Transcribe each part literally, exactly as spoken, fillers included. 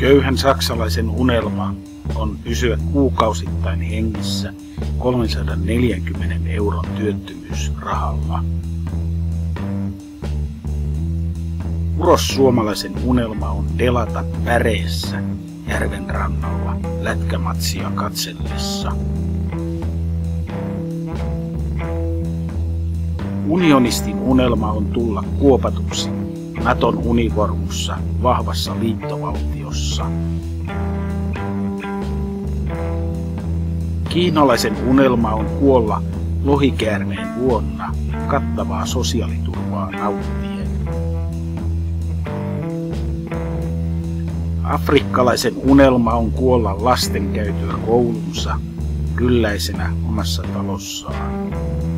Köyhän saksalaisen unelma on pysyä kuukausittain hengissä kolmensadanneljänkymmenen euron työttömyysrahalla. Urossuomalaisen unelma on delata päreessä järven rannalla lätkämatsia katsellessa. Unionistin unelma on tulla kuopatuksi Naton univormussa vahvassa liittovaltiossa. Kiinalaisen unelma on kuolla lohikäärmeen vuonna kattavaa sosiaaliturvaa nauttien. Afrikkalaisen unelma on kuolla lasten käytyä koulunsa kylläisenä omassa talossaan.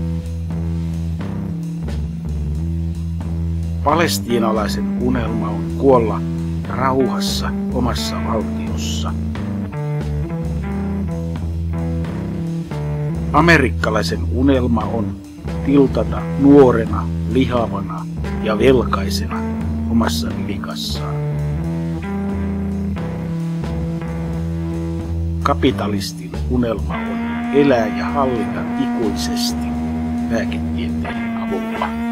Palestiinalaisen unelma on kuolla rauhassa omassa valtiossa. Amerikkalaisen unelma on tiltata nuorena, lihavana ja velkaisena omassa nilikassaan. Kapitalistin unelma on elää ja hallita ikuisesti lääketieteen avulla.